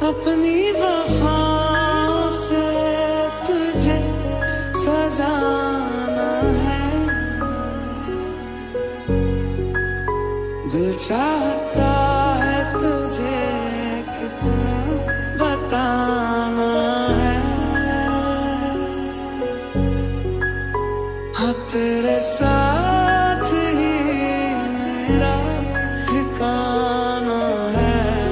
अपनी वफाओं से तुझे सजाना है। दिल चाहता है तुझे कितना बताना है। हाँ तेरे साथ ही मेरा ठिकाना है।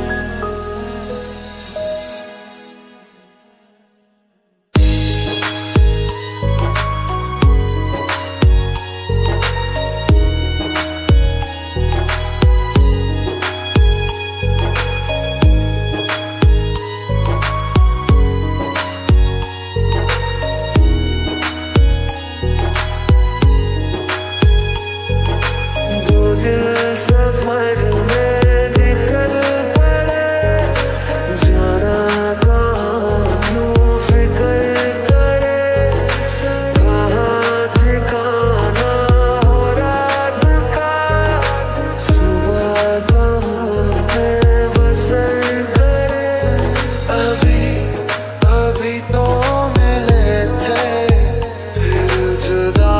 सफर में निकल पड़े, जाना कहाँ क्यों फिक्र करे, कहाँ ठिकाना हो रात का, सुबह कहाँ पे बसर करे। अभी अभी तो मिले थे फिर जुदा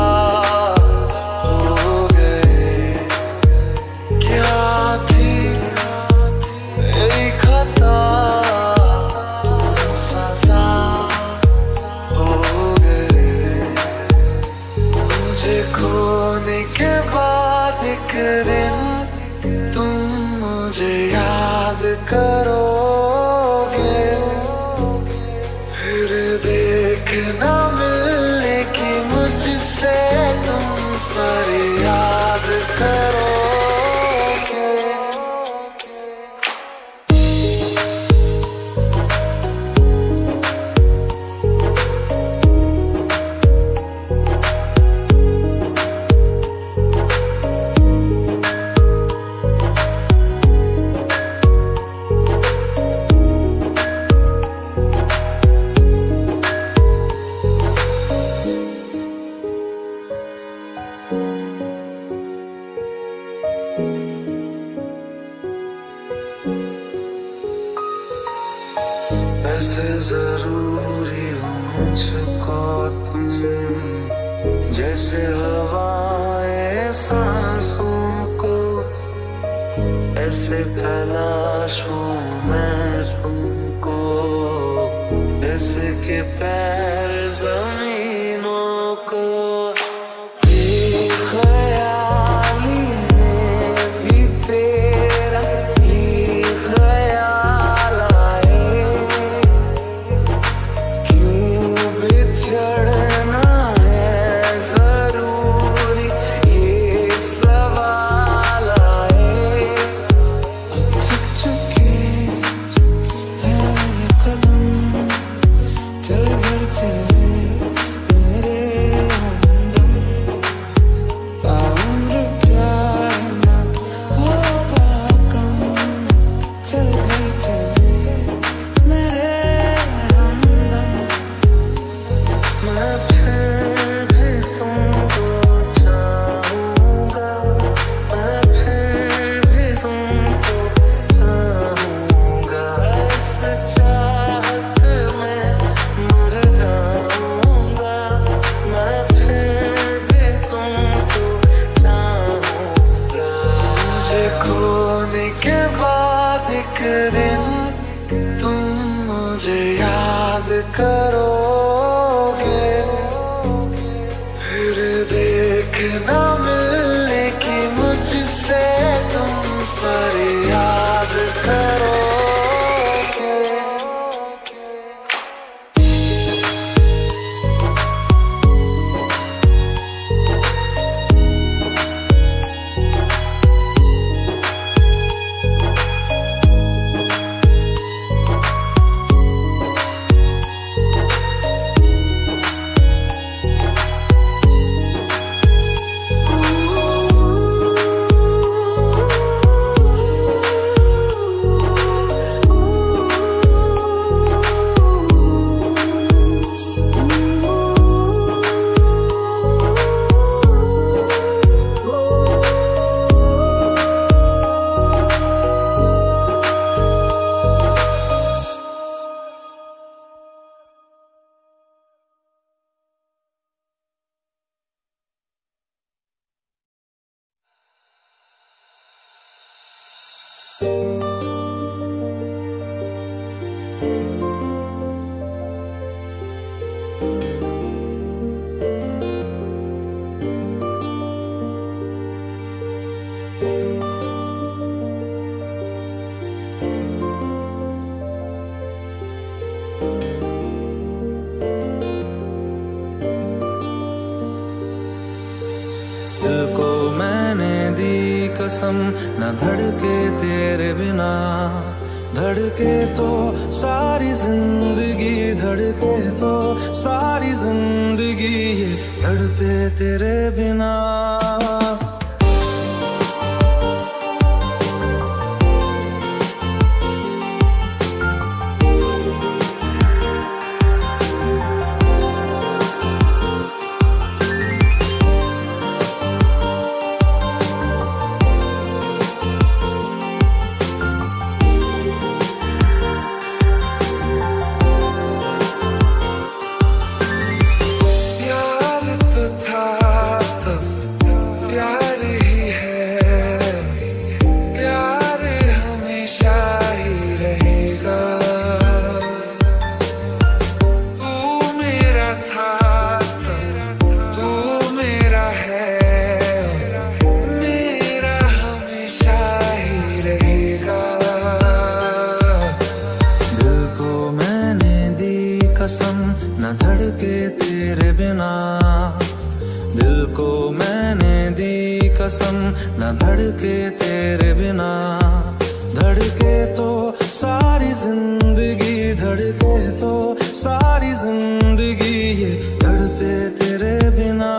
हो गए। क्या थी मेरी खता, सजा हो गए। मुझे खोने के बाद एक दिन तुम मुझे याद करोगे, फिर देखना मिलने की मुझसे तुम फरियाद करोगे। ऐसे जरूरी हो मुझको तुम, जैसे हवाएं सांसों को, ऐसे तलाशूं मैं तुमको, जैसे कि पैर जमीनों को। ख्याली में भी तेरा ही ख्याल आए, चढ़ना है जरूरी ये सवाल आए। अब थक चुके हैं कदम, चल घर चले मेरे हमदम, ताउम्र प्यार ना होगा कम, चल घर चले मेरे हमदम। मैं फिर भी तुमको चाहूँगा, मैं फिर भी तुमको चाहूँगा, इस चाहत में मर जाऊँगा, मैं फिर भी तुमको चाहूँगा। मुझे खोने के बाद एक दिन तुम मुझे याद करोगे, फिर देखना मिलने की मुझसे तुम फरियाद करोगे। दिल को मैंने दी कसम न धड़के तेरे बिना, धड़के तो सारी जिंदगी, धड़के तो सारी जिंदगी, ये धड़पे तेरे बिना। कसम न धड़के तेरे बिना, दिल को मैंने दी कसम न धड़के तेरे बिना, धड़के तो सारी जिंदगी, धड़के तो सारी जिंदगी, ये धड़पे तेरे बिना।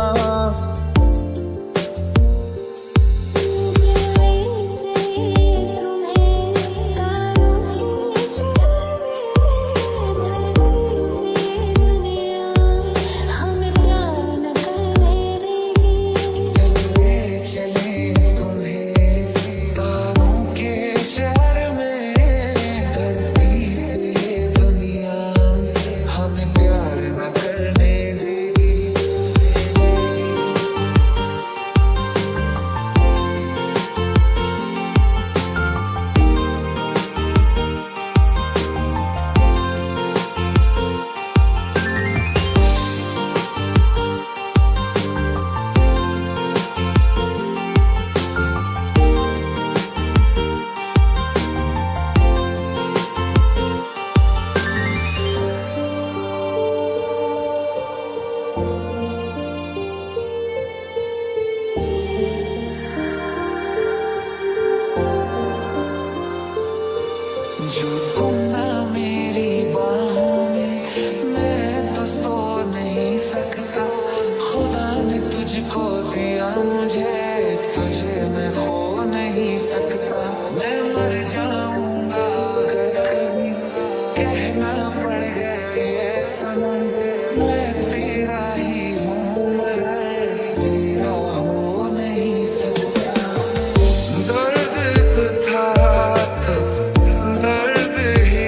जो तुम ना मेरी बाहों में, मैं तो सो नहीं सकता। खुदा ने तुझको दिया मुझे, तुझे मैं खो नहीं सकता। मैं मर जाऊंगा अगर कभी कहना पड़ गया ये सनम, मैं तेरा ही हूँ मगर तेरा हो नहीं सकता। दर्द था दर्द ही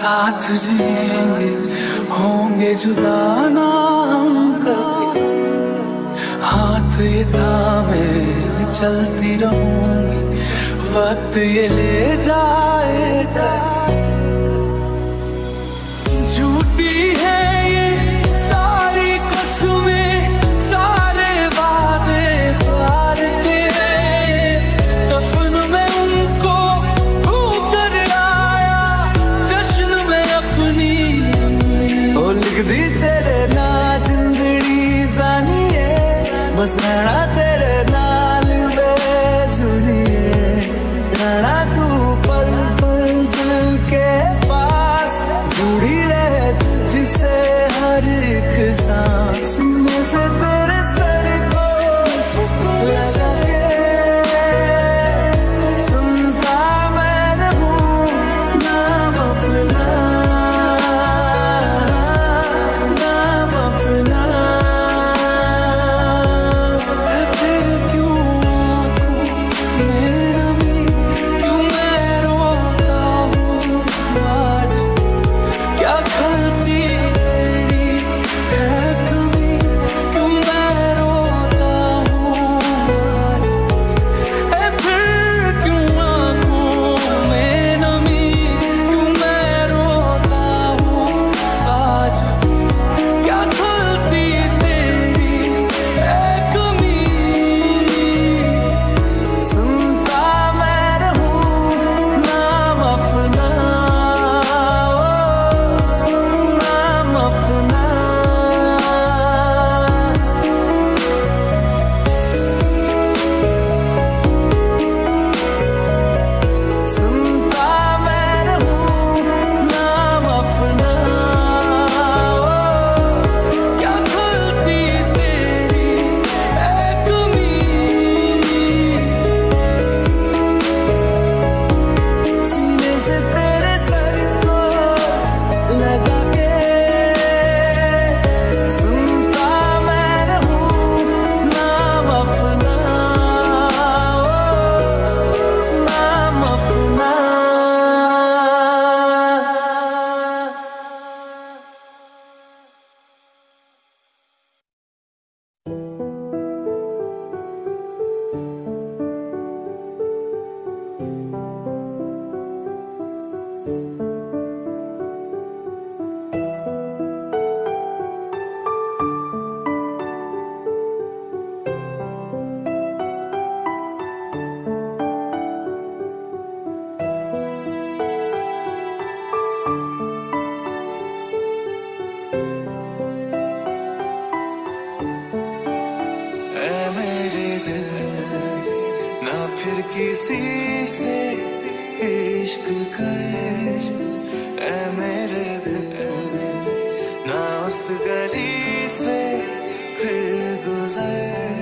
साथ जिएंगे, होंगे जुदा ना हम कभी। हाथ ये थामे चलती रहूंगी, वक्त ये ले जाएगा। झूठी है ये सारी कसमें, सारे वादे प्यार के। दफन में उनको भूकर आया, जश्न में अपनी ओ लिख दी तेरे ना जिंदड़ी जानिए, बस रहना तेरे नाल बेसुरिए। रहना तू पल पल दिल के पास, जुड़ी रहे जिसे हर एक सांस। सीने से तेरे सर को लगा के सुनता मैं रहूं नाम अपना, नाम अपना। फिर क्यों आंखों में नमी, क्यों मैं रोता हूँ आज। क्या गलती तेरी है कभी, क्यों मैं रोता हूँ आज। फिर क्यों आंखों में नमी, क्यों मैं रोता हूँ आज। क्या गलती तेरी है कभी। सुनता मैं रहूं नाम अपना, नाम अपना। सुनता मैं रहूं नाम अपना। क्या गलती तेरी है कभी। सीने से तेरे सर को लगा के सुनता मैं रहूं नाम अपना, नाम अपना। ऐ मेरे दिल, ना फिर किसी से इश्क कर। ऐ मेरे दिल, ना उस गली से फिर गुजर।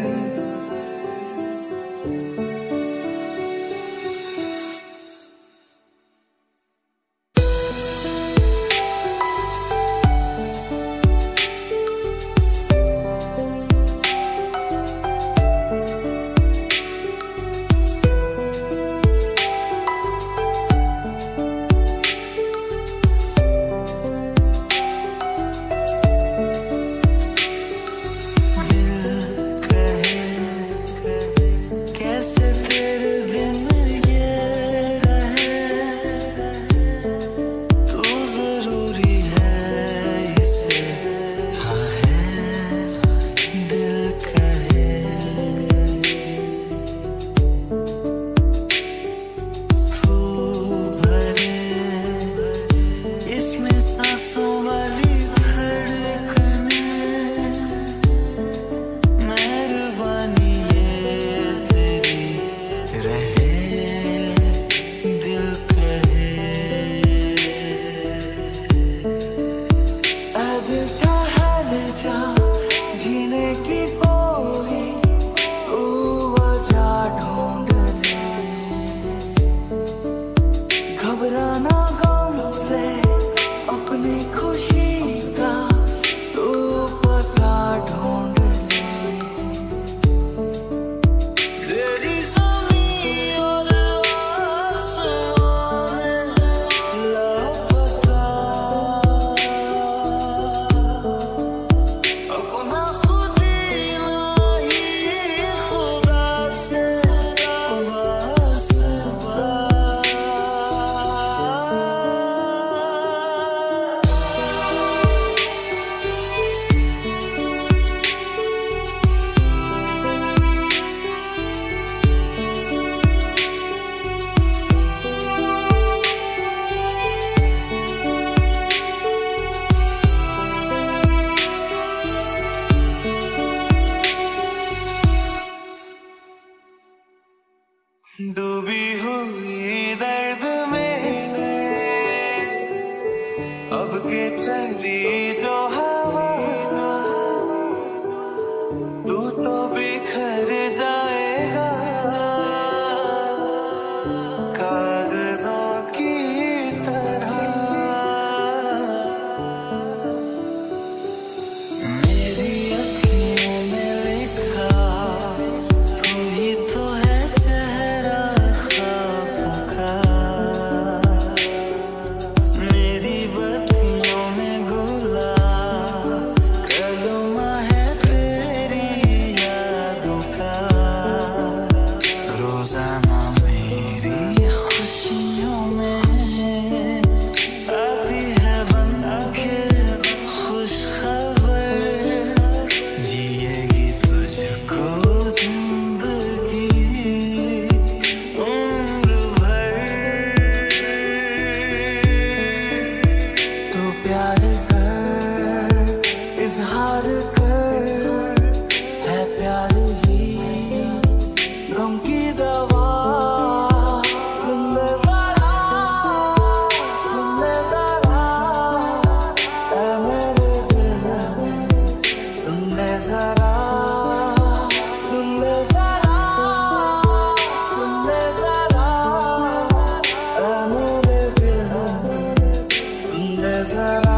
जरा, सुन ले जरा, सुन ले जरा, ऐ मेरे दिल, सुन ले जरा।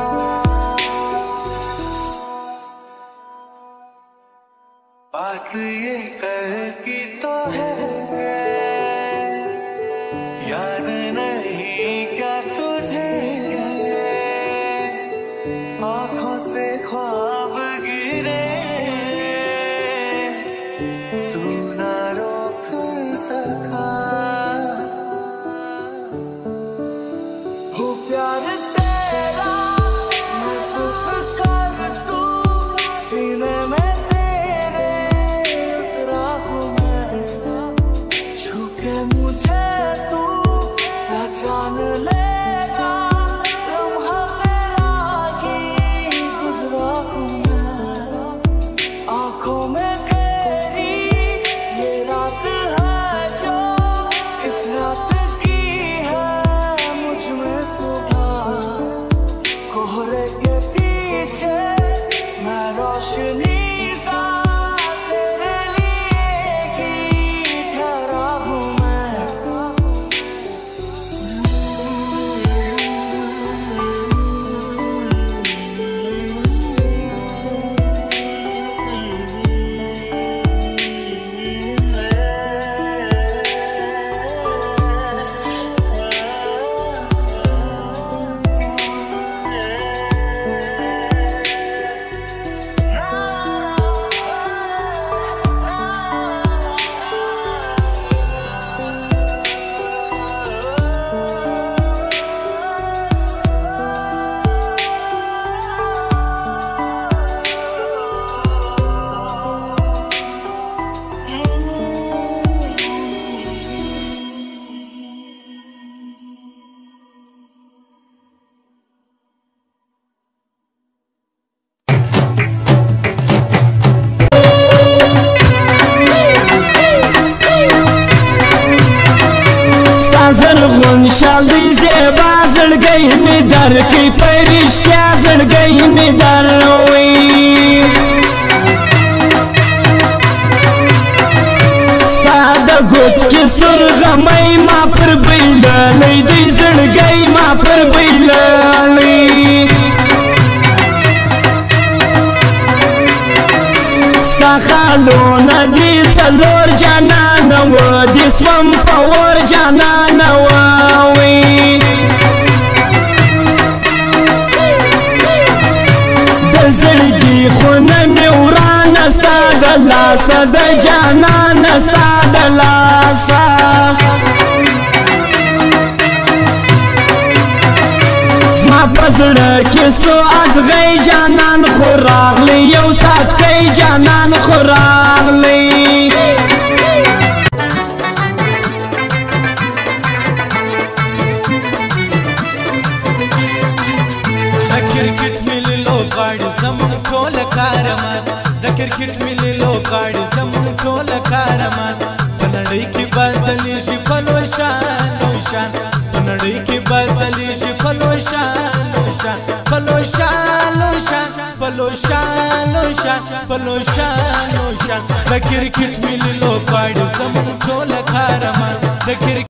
बात ये कर की तो है, याद नहीं क्या तुझे, आँखों से ख्वाब गिरे, तू ना रोक सका। हो प्यार तेरा महसूस कर तू, सीने में तेरे उतरा हूँ मैं, छू के मुझे तू पहचान लेगा, लम्हा तेरा ही गुजरा हूँ मैं। आँखों में तेरी ये रात है जो इस रात की है मुझ में सुबह, कोहरे के पीछे मैं रोशनी सा तेरे लिए ही ठहरा हूँ मैं। زرغون شالدی زیبا زړګی می در کی پرشتیا زړګی می در وی ستا د ګوت کی سرغمی ما پر بیللی دی زړګی ما پر بیللی ستا خالونه دی څلور جانان و دی سوم پور جانان و وی د زړګي خونه مې ورانه ستا د لاسه د جانان ستا د لاسه زما په زړه کې سو ازغی جانان خو راغلی یو ساتکی جانان خو راغلی کرکټ ملي لوبغاړي زموږ ټول کارمان د کرکټ ملي لوبغاړي زموږ ټول کارمان په نړۍ کې بدلېږي په لوی شان لوی شان په نړۍ کې بدلېږي په لوی شان لوی شان په لوی شان لوی شان په لوی شان لوی شان په لوی شان لوی شان د کرکټ ملي لوبغاړي زموږ ټول کارمان د